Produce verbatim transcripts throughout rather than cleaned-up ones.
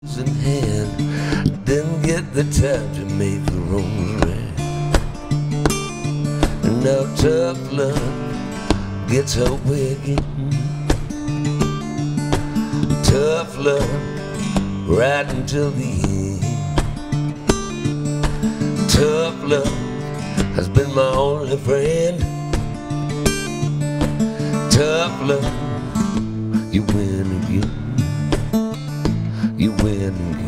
in hand, didn't get the time to make the rosary. And now tough love gets her way again. Tough love right until the end. Tough love has been my only friend. Tough love, you win again. You win again.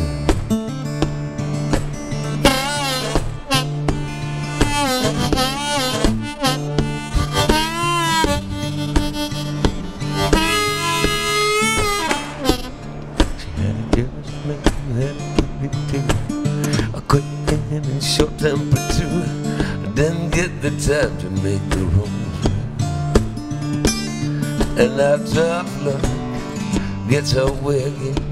She had a jealous man, had a big too. A quick hand and short temper too. I didn't get the time to make the rules. And now tough love gets her way again.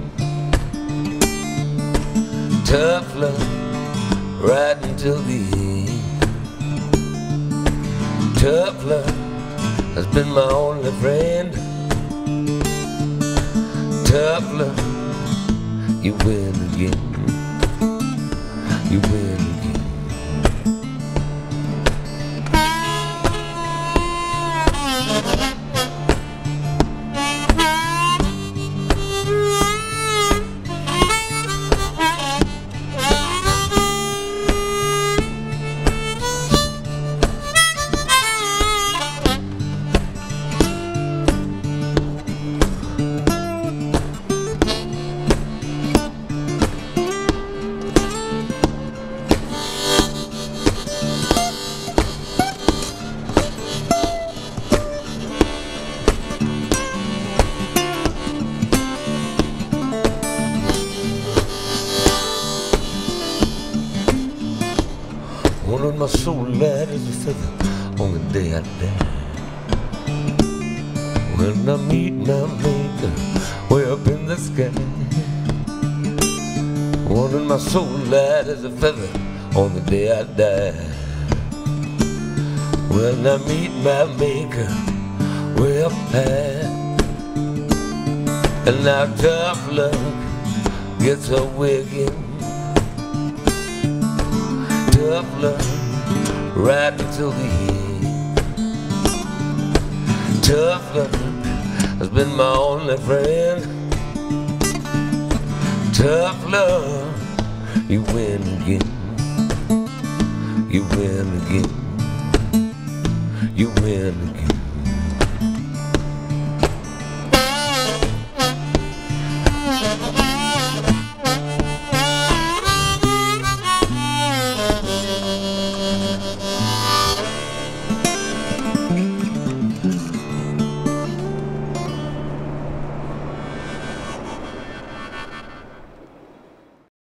Tough love right until the end. Tough love has been my only friend. Tough love, you win again. You win again. Wanted my soul light as a feather on the day I die. When I meet my maker way up in the sky. Wanted my soul light as a feather on the day I die. When I meet my maker way up high. And now tough love gets her way again. Tough love right until the end. Tough love has been my only friend. Tough love, you win again. You win again. You win again.